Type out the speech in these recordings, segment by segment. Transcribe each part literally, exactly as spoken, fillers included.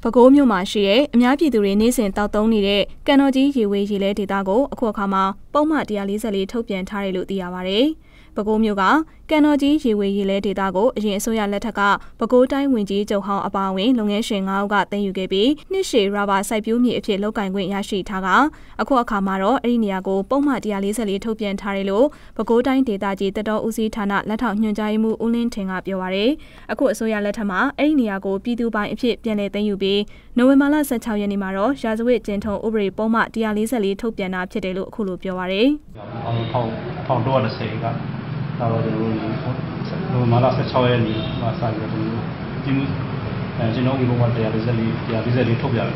ပဲခူးမြို့မှာရှိတဲ့အများပြည်သူတွေနေ့စဉ်တောက်သုံးနေတဲ့ကန်တော်ကြီးရေဝေးရေလဲဒေသကိုအခုအခါမှာပုံမှန်one forty-fourထုတ်ပြန်ထားတယ်လို့သိရပါတယ်။ပဲခူးမြို့ကကန်တော်ကြီးရေဝေးရေလဲဒေသကိုအရင်အစိုးရလက်ထက်ကပဲခူးတိုင်းဝင်ကြီးချုပ်ဟောင်းအပါအဝင်လုပ်ငန်းရှင်fiveဦးကသိမ်းယူခဲ့ပြီးနှစ်ရှည်ရာဘာစိုက်ပျိုးမြေအဖြစ်လုပ်ကိုင်ခွင့်ရရှိထားကအခုအခါမှာတော့အဲ့ဒီနေရာကိုပုံမှန်one forty-fourထုတ်ပြန်ထားတယ်လို့ပဲခူးတိုင်းဒေသကြီးတပ်တော်ဦးစီးဌာနလက်ထောက်ညွှန်ကြားရေးမှူးဦးလင်းထင်ကပြောပါရယ်အခုအစိုးရလက်ထက်မှာအဲ့ဒီနေရာကိုပြည်သူပိုင်အဖြစ်ပြန်လည်သိမ်းယူပြီးနိုဝင်ဘာလsixteenရက်နေ့မှာတော့ရာဇဝတ်ကျင့်ထုံးဥပဒေပုံမှန်one forty-fourထုတ်ပြန်တာဖြစ်တယ်လို့အခုလိုပြောပါရယ်ထောင်တော့တစ်စိကဒါတော့ကျွန်တော်တို့နိုဝင်ဘာလsixteenရက်နေ့မှာစပြီးတော့ကျွန်တော်တို့ဒီအဲကျွန်တော်ဒီပုံမှန်one forty-four one forty-fourထုတ်ပြန်တယ်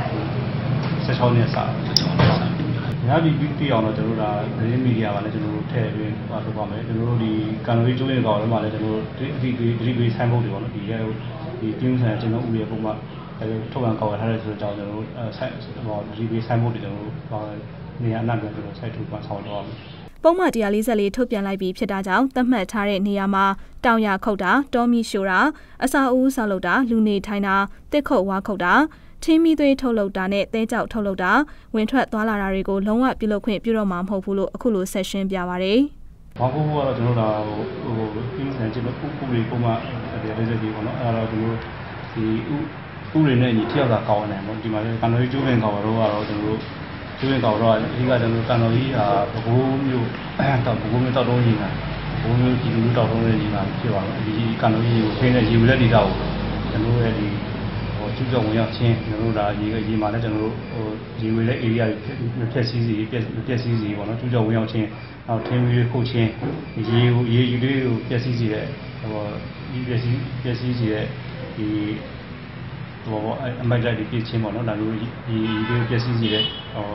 sixteenရက်စညာဒီပြီးအောင်တော့ကျွန်တော်တို့ဒါသတင်းမီဒီယာကလည်းကျွန်တော်တို့ထည့်ပြီးဟောလုပ်ပါမယ်ကျွန်တော်တို့ဒီကန်လိုကြီးကျိုးရင်ကောင်တွေမှာလည်းကျွန်တော်တို့ဒီအဒီဒီဒီဆိုင်ဘုတ်တွေပေါ့နော်ဒီရဲ့ဒီတင်းဆန်ကျွန်တော်ဥရဲ့ပုံမှန်အဲထုတ်ပြန်ကောက်ရထားတဲ့ဆိုတော့ကျွန်တော်တို့ဆိုင်ဟောဒီဒီဆိုင်ဘုတ်တွေကျွန်တော်တို့ဟောနေရာအနှံ့ကျွန်တော် site ထုတ်ပြန်ဆောင်တော့ပါပုံမှန်one forty-fourထုတ်ပြန်လိုက်ပြီးဖြစ်တာကြောင့်သတ်မှတ်ထားတဲ့နေရာမှာတောင်ရခုတ်တာတောမီရှို့တာအစာအုပ်ဆောက်လုပ်တာလူနေထိုင်တာတစ်ခုတ်ဝါခုတ်တာချင်းမီသွေးထုတ်လုပ်တာနဲ့သဲကြောက်ထုတ်လုပ်တာဝင်ထွက်သွားလာတာတွေကိုလုံးဝပြုလုပ်ခွင့်ပြုတော့မှာမဟုတ်ဘူးလို့အခုလိုဆက်ရှင်းပြပါရယ်ဘာကူကတော့ကျွန်တော်တို့ဟိုပြီးစံကျွန်တော်ဥပဒေပုံမှန်တရားလေးတွေပေါ့နော်အဲ့တော့ကျွန်တော်ဒီဥဥတွေနဲ့ညီတယောက်သာကောင်းနေတယ်ပေါ့ဒီမှာကန်တော်ကြီးကျိုးပင်ကောင်တော့ကတော့ကျွန်တော်တို့ကျိုးပင်ကောင်တော့အဓိကကျွန်တော်ကန်တော်ကြီးဟာဘကိုးမျိုးတောက်ဘကိုးမျိုးတောက်တုံးကြီးကဘကိုးမျိုးကြီးလူတောက်တုံးလေးကြီးကဖြစ်သွားတော့ဒီကန်တော်ကြီးကိုခင်းတဲ့ရေဝလက်ဒေတာကိုကျွန်တော်ရဲ့ဒီကျူးကျော်ဝင်ရောက်ချင်းကျွန်တော်တို့ဒါရေရေမှာလည်းကျွန်တော်တို့ဟိုရေဝေးတဲ့ area တွေဖြက်စီးစီပြက်ပြက်စီးစီပေါ့နော်ကျူးကျော်ဝင်ရောက်ချင်းနောက်ထင်းမီးတွေခုတ်ချင်းရေကိုရေယူလေးကိုပြက်စီးစီတဲ့ဟိုဒီပြက်စီးပြက်စီးစီတဲ့ဒီဟိုအမိုက်လိုက်တွေပြည့်ချင်းပေါ့နော်ဒါလိုဒီဒီပြက်စီးစီတဲ့ဟို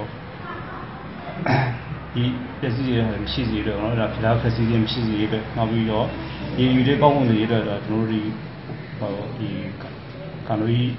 ဒီပြက်စီးရမရှိစီတော့နော်ဒါဖျားဖက်စီးခြင်းမရှိစီတဲ့နောက်ပြီးတော့ရေယူလေးကောင်းကောင်းတွေတော့ကျွန်တော်တို့ဒီဟိုဒီကန်လိုကြီး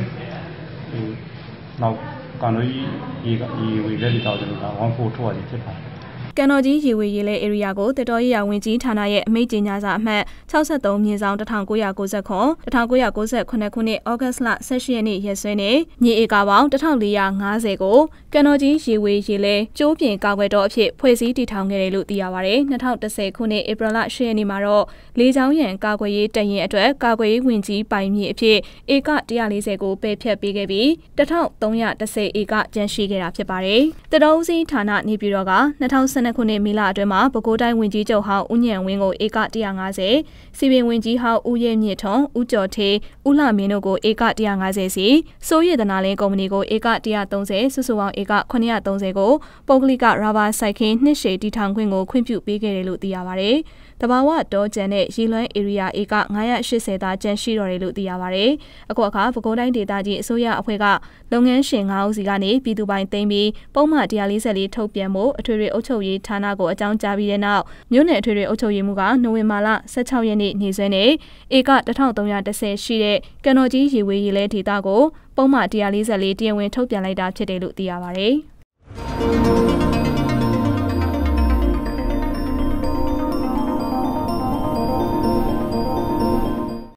နောက်ကန်လိုကြီးရေရေဝေးလက်တွေတောက်ကျွန်တော်ကone fourထုတ်ရဖြစ်ပါတယ်ကန်တော်ကြီးရေဝေးရေလဲ area ကိုတတော်ရေးရဝင်ကြီးဌာနရဲ့အမိန့်ကြေညာစာအမှတ်sixty-threeမြင်းဆောင်nineteen ninety-nine nineteen ninety-nineခုနှစ်ဩဂတ်လeighteenရက်နေ့ရက်စွဲနဲ့မြေဧကပေါင်းfourteen fiftyကိုကန်တော်ကြီးရေဝေးရေလဲကျိုးပြင်ကာကွယ်တော်အဖြစ်ဖွဲ့စည်းတည်ထောင်ခဲ့တယ်လို့သိရပါတယ်twenty tenခုနှစ်ဧပြီလeightရက်နေ့မှာတော့လေကြောင်းရန်ကာကွယ်ရေးတပ်ရင်းအတွက်ကာကွယ်ရေးဝင်ကြီးပိုင်မြေအဖြစ်ဧကone fortyကိုပယ်ဖျက်ပေးခဲ့ပြီးthirteen tenဧကကျန်ရှိခဲ့တာဖြစ်ပါတယ်တတော်ဦးစီးဌာနနေပြည်တော်ကtwenty tenခုနှစ်မေလအတွင်းမှာပဲခူးတိုင်းဝင်ကြီးချုပ်ဟောင်းဦးညံဝင်းကိုဧကone fiftyစီပင်ဝင်ကြီးဟောင်းဦးရဲမြင့်ထွန်းဦးကျော်ထေးဦးလှမင်းတို့ကိုဧကone fiftyစီစိုးရည်တနာလင်းကုမ္ပဏီကိုဧကone thirtyစုစုပေါင်းဧကseven thirtyကိုပုဂ္ဂလိကရာဘာစိုက်ခင်းနှစ်ရှည်တည်ထောင်ခွင့်ကိုခွင့်ပြုပေးခဲ့တယ်လို့သိရပါတယ်တဘာဝတောကျန်တဲ့ရေလွှမ်း area ဧကfive eightyသာကျန်ရှိတော့တယ်လို့သိရပါတယ်အခုအခါပဲခူးတိုင်းဒေသကြီးအစိုးရအဖွဲ့ကလုပ်ငန်းရှင်fiveဦးစီကနေပြည်သူပိုင်သိမ်းပြီးပုံမှန်one forty-fourထုတ်ပြန်ဖို့အထွေထွေအုပ်ချုပ်ရေးဌာနကိုအကြောင်းကြားပြီးတဲ့နောက်မြို့နယ်အထွေထွေအုပ်ချုပ်ရေးမှူးကနိုဝင်ဘာလsixteenရက်နေ့နေ့စွဲနဲ့ဧကthirteen tenရှိတဲ့ကန်တော်ကြီးရေဝေးရေလဲဒေသကိုပုံမှန်one forty-fourတရားဝင်ထုတ်ပြန်လိုက်တာဖြစ်တယ်လို့သိရပါတယ်